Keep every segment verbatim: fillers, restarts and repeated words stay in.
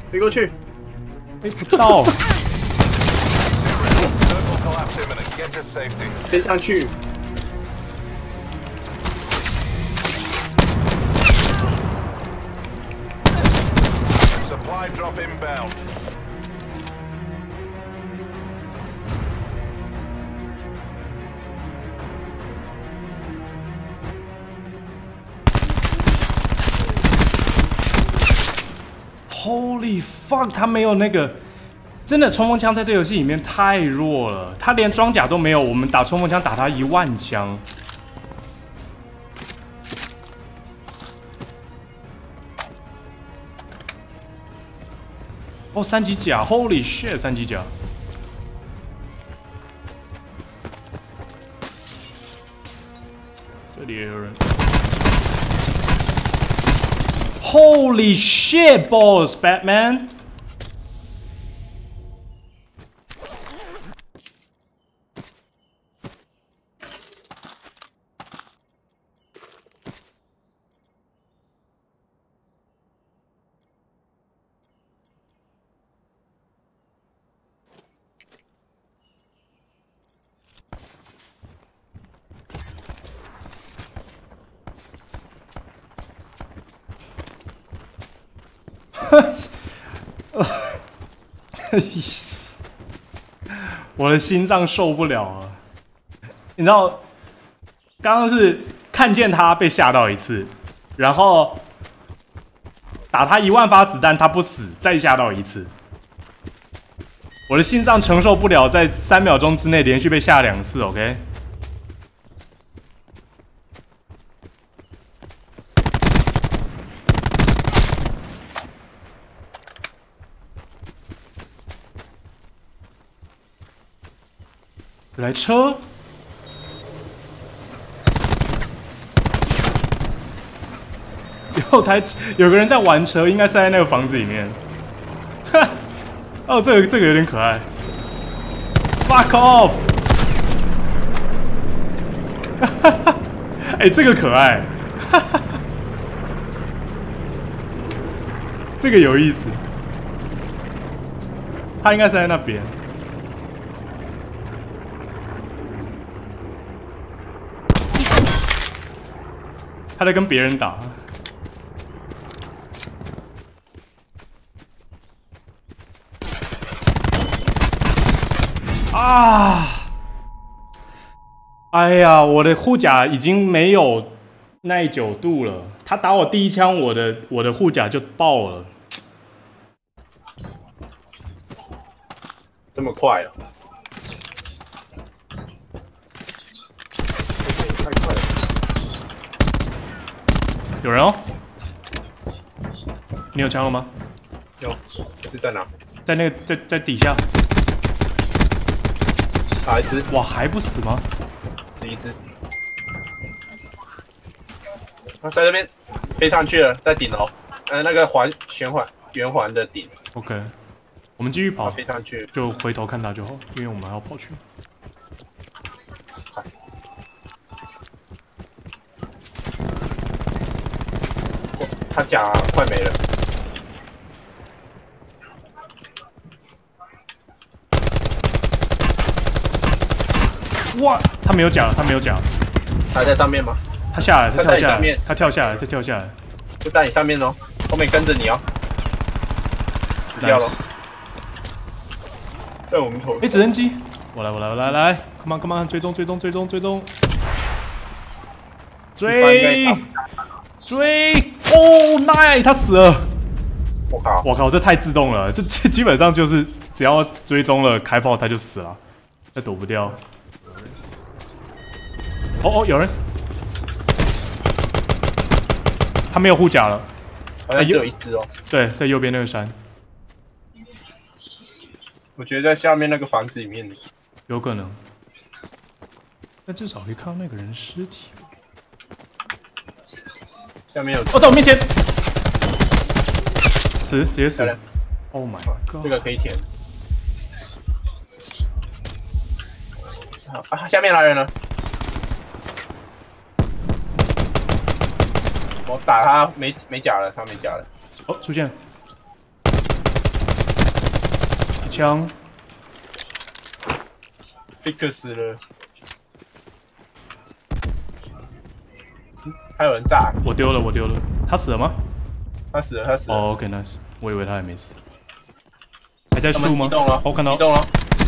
飞过去， 飞不到。 飞上去。 Supply drop inbound. Holy fuck！ 他没有那个，真的冲锋枪在这游戏里面太弱了，他连装甲都没有，我们打冲锋枪打他一万枪。哦，三级甲 ，Holy shit！ 三级甲。这里也有人。Holy shit, boss, Batman! 我的心脏受不了了。你知道，刚刚是看见他被吓到一次，然后打他一万发子弹他不死，再吓到一次。我的心脏承受不了，在三秒钟之内连续被吓两次。OK。有台车，有台有个人在玩车，应该是在那个房子里面。哦，这个这个有点可爱。Fuck off！ 哎、欸，这个可爱。这个有意思。他应该是在那边。他在跟别人打。啊！哎呀，我的护甲已经没有耐久度了。他打我第一枪，我的我的护甲就爆了。 这么快啊！太快了！ 有人哦！你有枪了吗？ 有，是在哪？ 在那个在在底下。 打一只。 哇，还不死吗？ 死一只。他在这边飞上去了，在顶楼，呃，那个环旋环圆环的顶。 OK， 我们继续跑， 飞上去， 就回头看他就好，因为我们还要跑去。 他甲快没了。 哇，他没有甲，他没有甲。 还在上面吗？ 他下来，他跳下来，他跳下来，他跳下来。 就在你上面哦，后面跟着你哦。掉了。在我们头。 哎，直升机，我来，我来，我来，来 ，come on，come on， 追踪，追踪，追踪，追踪，追，追，哦 ，nine， 他死了。 我靠！ 我靠，这太自动了，这这基本上就是只要追踪了开炮他就死了，他躲不掉。哦哦，有人，他没有护甲了， 好像只有一只哦。 对，在右边那个山。 我觉得在下面那个房子里面， 有可能。但至少可以看到那个人尸体。 下面有。 哦，在我面前，死，直接死。Oh my god！ 这个可以填。好啊，下面来人了。我打他没没甲了，他没甲了。 哦，出现了。 枪。 fix 了。还有人炸， 我丢了，我丢了。他死了吗？ 他死了，他死了。 哦 ，OK，nice，、okay, 我以为他还没死。还在树吗？ 移动了， 我、哦、看到。 移动了。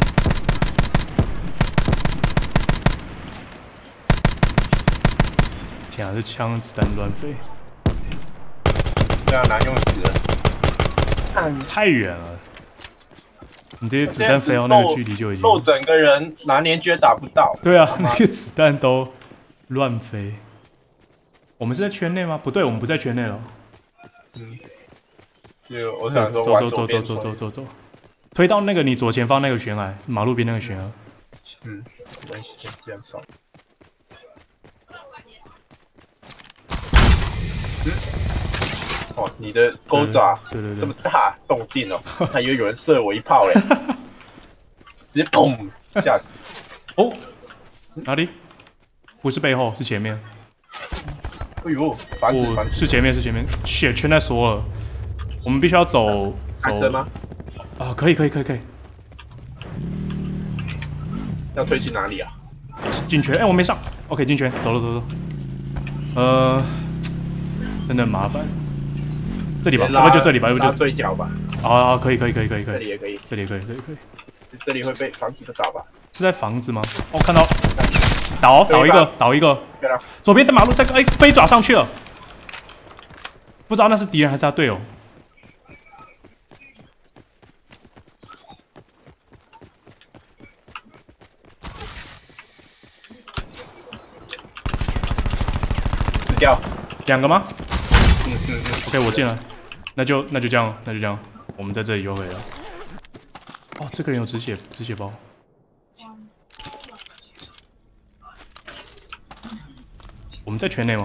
天啊，这枪子弹乱飞。 对啊，难用死了。 太远了。你这些子弹飞到那个距离就已经。 漏整个人拿连狙打不到。 对啊，那个子弹都乱飞。我们是在圈内吗？不对，我们不在圈内了。 嗯。就我想说， 走走走走走走走走，推到那个你左前方那个悬崖，马路边那个悬崖。 嗯，人先这样扫。嗯。哦，你的钩爪对对对这么大动静哦，还以为有人射我一炮嘞，直接砰吓死。 哦，哪里？不是背后，是前面。 哎呦，房子房子是前面是前面，血圈在锁了，我们必须要走走。 车吗？ 啊，可以可以可以可以。 要推去哪里啊？ 进圈，哎、欸，我没上。OK， 进圈，走了走了。呃，真的很麻烦。这里吧，要不就这里吧，要不就对角吧。 啊，可以可以可以可以可以。 这里也可以， 这里也可以，这里可以。 这里会被房子的倒吧？ 是在房子吗？哦，看到，倒倒一个，倒一个。左边在马路，这个哎飞爪上去了，不知道那是敌人还是他队友。 死掉。 两个吗？ 嗯嗯嗯。 OK， 我进了，那就那就这样，那就这样，我们在这里就可以了。哦，这个人有止血止血包。我们在圈内吗？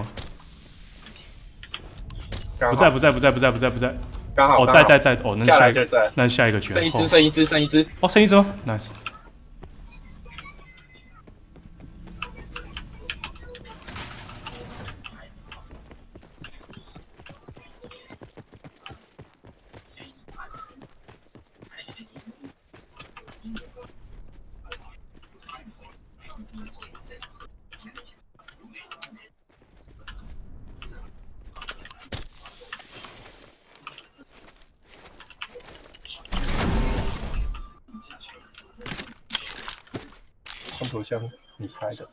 不在不在不在不在不在不在。 刚好。 哦，在在在哦，那是下一个，那是下一个圈。 剩一只，剩一只，剩一只。 哦，剩一只吗 ？Nice。 空投箱你开的。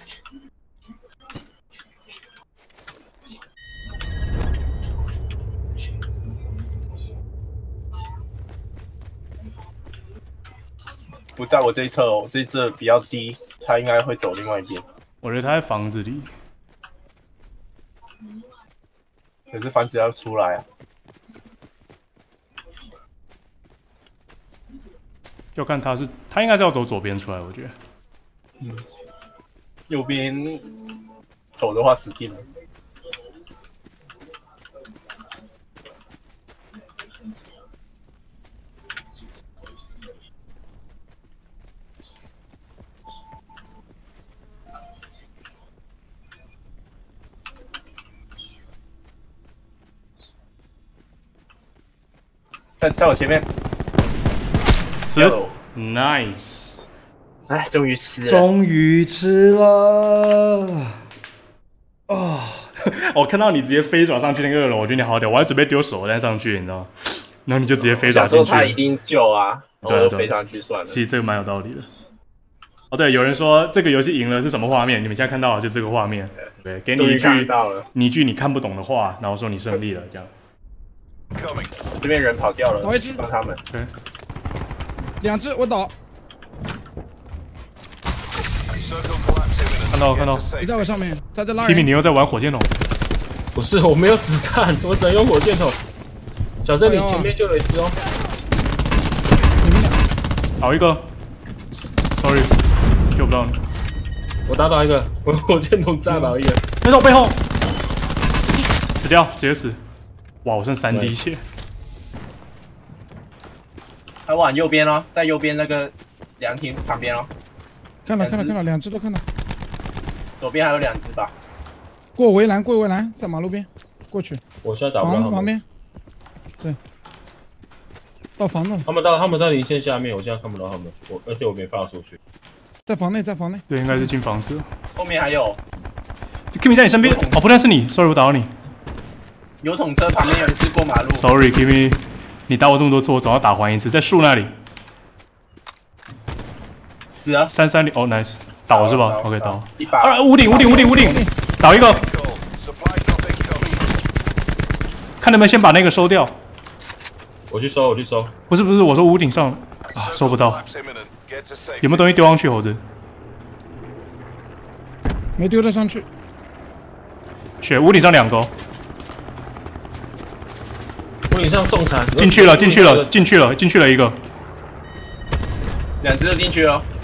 不在我这一侧哦，我这一侧比较低，他应该会走另外一边。 我觉得他在房子里。 可是房子要出来啊。 要看他是，他应该是要走左边出来，我觉得。 嗯，右边走的话死定了。在在我前面。 吃 ，nice， 哎，终于吃了， 终于吃了，哦，我看到你直接飞爪上去那个二楼，我觉得你好屌，我还准备丢手弹上去，你知道吗？然后你就直接飞爪进去， 他一定救啊， 对对，飞上去算了。 其实这个蛮有道理的。哦，对，有人说这个游戏赢了是什么画面？你们现在看到的就这个画面，对，给你一句你一句你看不懂的话，然后说你胜利了，这样。 这边人跑掉了， 倒一只， 帮他们。 对。 两只我倒， 看到看到， 你在我上面，他在拉人。 皮皮，你又在玩火箭筒？ 不是，我没有子弹，我只能用火箭筒。小森，你前面就有一只哦。 你们俩， 倒一个 ，sorry， 救不到你。 我打倒一个，我火箭筒炸倒一个。 那是我背后，死掉，直接死。哇，我剩三滴血。 还往右边哦，在右边那个凉亭旁边哦。 看到看到看到，两只都看到。 左边还有两只吧？ 过围栏，过围栏，在马路边，过去。 我现在打房子旁边。对。 到房子了， 他们到他们到零线下面，我现在看不到他们，我而且我没发出去。 在房内，在房内。 对，应该是进房子。 后面还有 Kimi 在你身边，哦，不但是你 ，sorry， 我打到你。 油桶车旁边有一只过马路。 Sorry，Kimi， 你打我这么多次，我总要打还一次，在树那里。 是啊， 三三零，哦 ，nice， 倒是吧 ？OK， 倒。 一把。 二屋顶，屋顶，屋顶，屋顶，倒一个。看能不能先把那个收掉。 我去收，我去收。 不是不是，我说屋顶上啊，收不到。有没有东西丢上去，猴子？ 没丢得上去。 血，屋顶上两个、哦。 屋顶上重残。 进去了，进去了，进去了，进去了一个。 两只都进去了。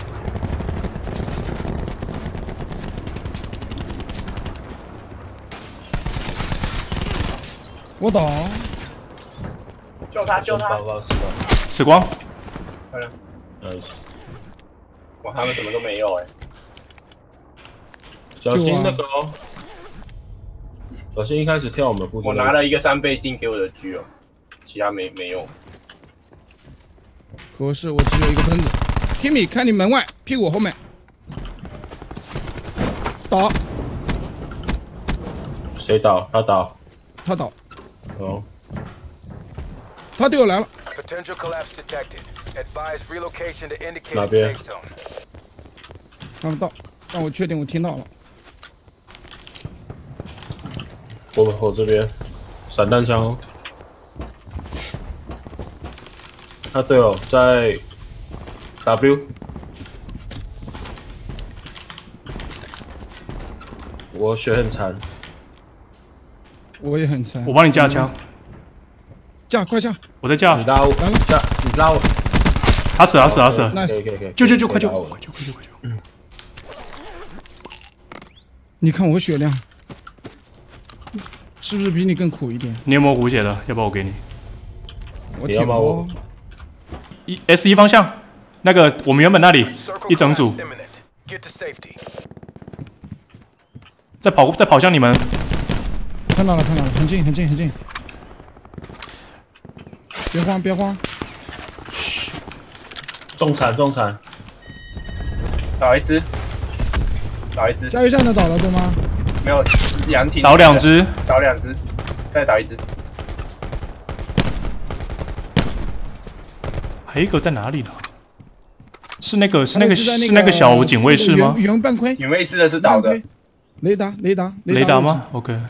我倒， 救他，救他！ 死光。 漂亮。 呃， 哇，他们什么都没有哎、欸。 小心那个哦，小心一开始跳我们附近。 我拿了一个三倍镜给我的狙哦，其他没没用。 可是我只有一个喷子。Kimi， 看你门外，屁股后面。倒。 谁倒？他倒。 他倒。 哦， 他对我来了。 哪边？ 看不到，但我确定我听到了。 我我这边，散弹枪哦。啊，对哦，在 W。我血很残。 我也很残。 我帮你架枪， 架快架！ 我在架。 你拉我，架你拉我。 他死了，他死了，他死了。 可以可以可以。 救救救！快救！快救！快救！快救！嗯。 你看我血量，是不是比你更苦一点？ 你有没有补血的？要不要我给你？ 我你要吗？我一 S 一方向，那个我们原本那里一整组，在跑在跑向你们。 看到了，看到了，很近，很近，很近。别慌，别慌。 重残，重残。 倒一只，倒一只。 加油站的倒了对吗？ 没有，羊体。 倒两只， 倒两只，再倒一只。 还有一个在哪里呢？是那个，是那个，是那个小警卫室吗？ 原半盔。 警卫室的是倒的。 雷达，雷达， 雷达吗 ？OK。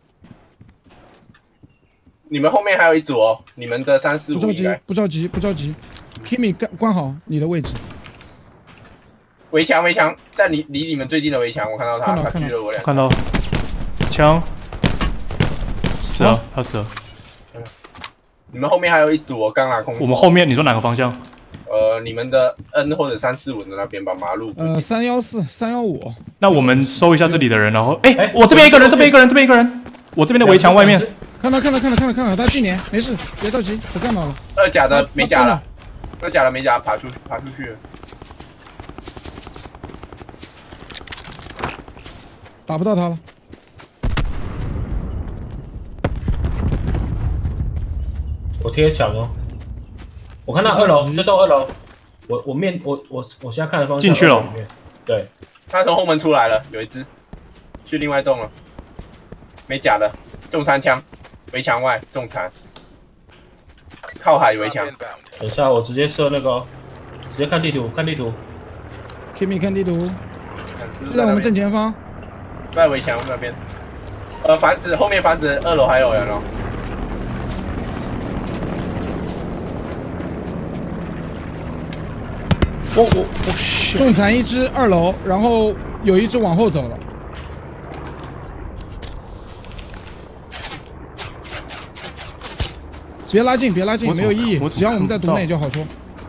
你们后面还有一组哦，你们的三四五不着急，不着急，不着急。Kimi 关关好你的位置。 围墙，围墙，在离离你们最近的围墙，我看到他，他狙了我两。 看到。枪。死了，他死了。 你们后面还有一组哦，刚拿空。 我们后面，你说哪个方向？ 呃，你们的 N 或者三四五的那边吧，马路。 呃，三幺四、三幺五。 那我们收一下这里的人，然后，哎，我这边一个人，这边一个人，这边一个人，我这边的围墙外面。 看到看到看到看到看到，他去年没事，别着急，我看到了。 二甲的没甲了，二甲的没甲，爬出爬出去了。 打不到他了。 我贴墙哦。我看到二楼，就到二楼。我我面我我我现在看的方向。 进去了。 对。 他从后门出来了，有一只，去另外栋了。没甲的，中三枪。 围墙外重残，靠海围墙。 等一下，我直接射那个、哦，直接看地图，看地图。 Kimi 看地图，就在我们正前方， 在围墙那边。呃，房子后面房子二楼还有人哦。 我我我重残一只二楼，然后有一只往后走了。 别拉近，别拉近，没有意义。只要我们在毒内就好说。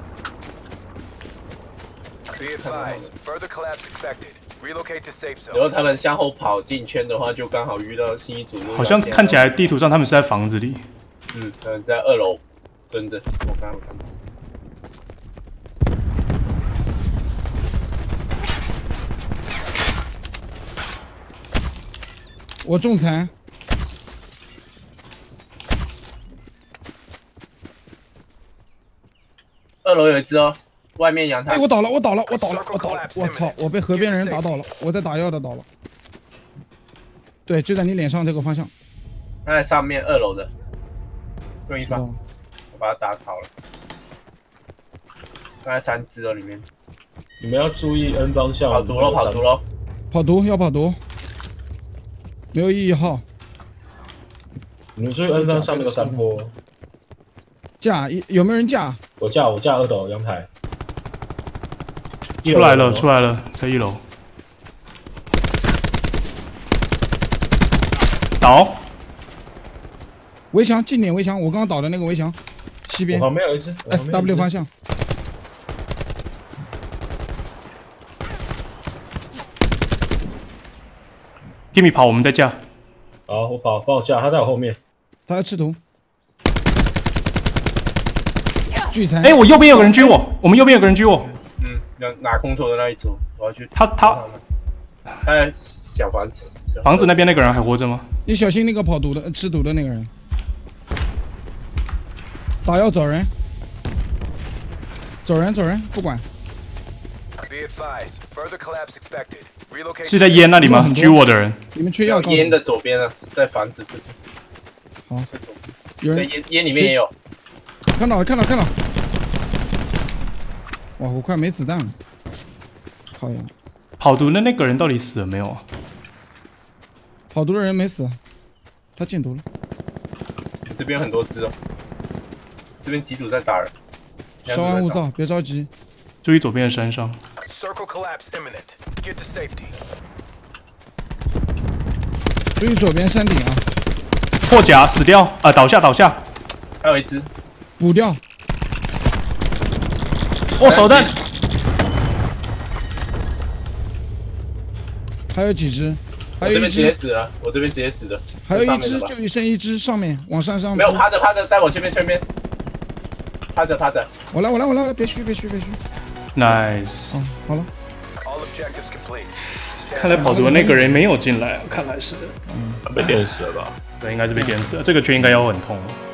然后他们向后跑进圈的话，就刚好遇到新一组。 好像看起来地图上他们是在房子里。 嗯，他们在二楼蹲着。我刚刚看到。 我中残。 二楼有一只哦，外面阳台。 哎，我倒了，我倒了，我倒了，我倒了！我操，我被河边人打倒了，我在打药的倒了。对，就在你脸上这个方向。 他在上面二楼的，用一发， 知道我把他打倒了。刚才三只哦，里面你们要注意 N 方向。 跑毒喽，跑毒喽！ 跑毒要跑毒，没有意义号。 你们注意 N 方向那个山坡。 架有没有人架？ 我架我架二楼阳台。 出来了，出来了，在一楼。倒。 围墙近点围墙，我刚刚倒的那个围墙，西边我旁边有一只 S W 方向。 Timmy 跑，我们再架。 好，我跑，帮我架，他在我后面。 他在吃图。聚餐。 哎，我右边有个人狙我，我们右边有个人狙我。 嗯，拿拿空投的那一组，我要去。 他他他在小房子。 房子那边那个人还活着吗？ 你小心那个跑毒的、吃毒的那个人。打药走人，走人走人，不管。 是在烟那里吗？狙我的人。 你们缺药。 烟的左边啊，在房子这边。 好，有人。 烟烟里面也有。 看到了，看到了看到了。哇，我快没子弹了。靠呀！ 跑毒的那个人到底死了没有啊？ 跑毒的人没死，他进毒了。 这边很多只哦。这边几组在打人。 稍安勿躁，别着急。 注意左边的山上。 注意左边山顶啊！ 破甲死掉啊、呃！倒下倒下。 还有一只。 补掉。 哦，手弹。 还有几只？还有一只。 我这边直接死了，我这边直接死了。 还有一只，就一剩一只，上面往山上。 没有趴着趴着，在我前面前面。趴着趴着。 我来我来我来，别虚别虚别虚。 Nice。 哦，好了。 看来跑毒的那个人没有进来，看来是。 嗯，被电死了吧？ 对，应该是被电死了。这个圈应该要很痛。